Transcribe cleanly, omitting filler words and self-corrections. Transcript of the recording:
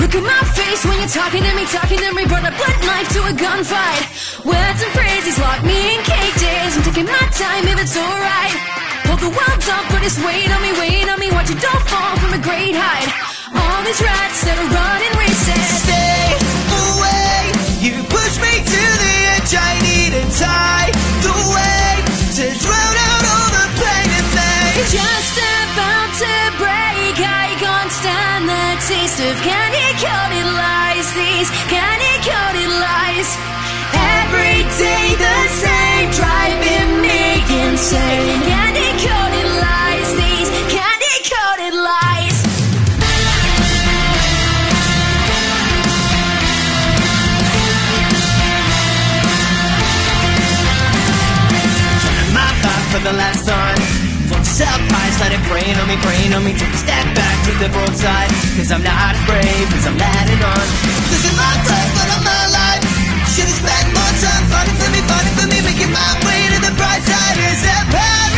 Look at my face when you're talking to me, brought a blunt knife to a gunfight. Words and phrases lock me in cages. I'm taking my time if it's alright. Hold the world up, but it's weight on me, watch it don't fall from a great height. All these rats that are running races. Stay away, you push me to the edge, I need a tidal wave to drown out all the pain in me. Just about to break, I can't stand the taste of candy-coated lies. These candy-coated lies. Every day the same, driving me insane. Candy-coated lies, these candy-coated lies. My thought for the last time. Won't you sell pies, let it brain on me. Take a step back to the broadside. Cause I'm not afraid, cause I'm letting on. This is my breath, but I'm alive. Should've spent more time fighting for me, making my way to the bright side. Is that bad?